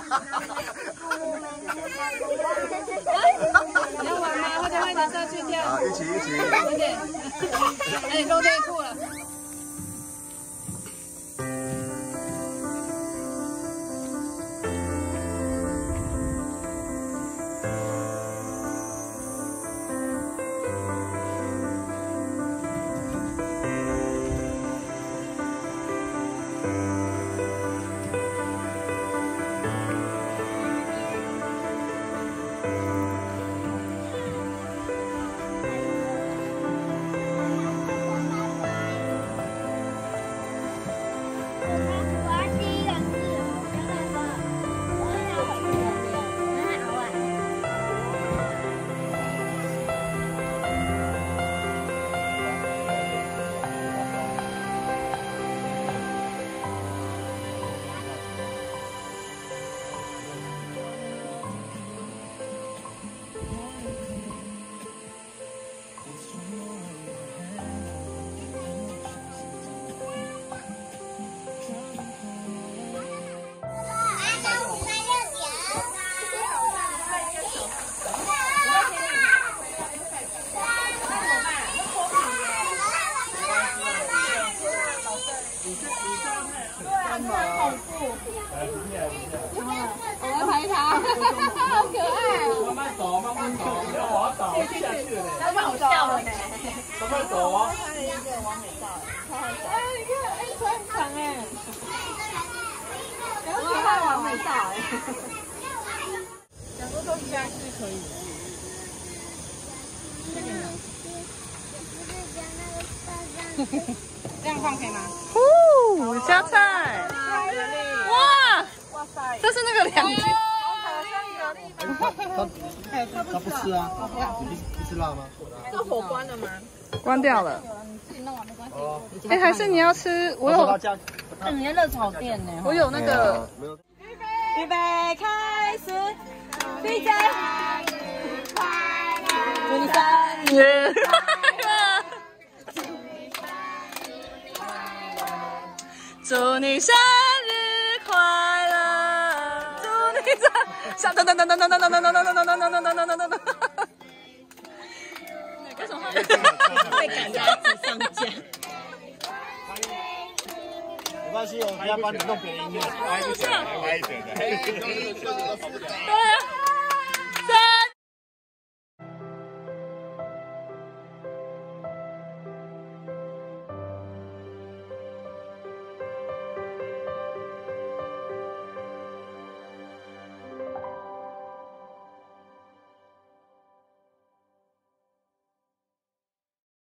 你要玩吗？快点上去跳！ 好，一起。 快点！哎，露内裤了。 我来陪他，好可爱哦！ 慢慢走，慢慢走，不要滑倒，下去了。 要不然我笑了呢。 慢慢走啊！ 他的一个完美照，超好笑。哎，你看，哎，腿很长哎。然后他完美照哎。 想说都应该是可以。这样放可以吗？ 哦，加菜。哇！哇塞！这是那个两斤。 他不吃啊？你不吃辣吗？ 这火关了吗？ 关掉了。 自己弄完没关系。 哎，还是你要吃？我有。 人家热炒店呢。 我有那个。 预备，开始，闭嘴。祝你生日快乐！ 祝你生日快乐！祝你生噔噔噔噔噔噔噔噔噔噔噔噔噔噔噔噔噔。干什么？ 被赶鸭子上架。 没关系，我要帮你弄别的音乐， 歪一点的。 对啊。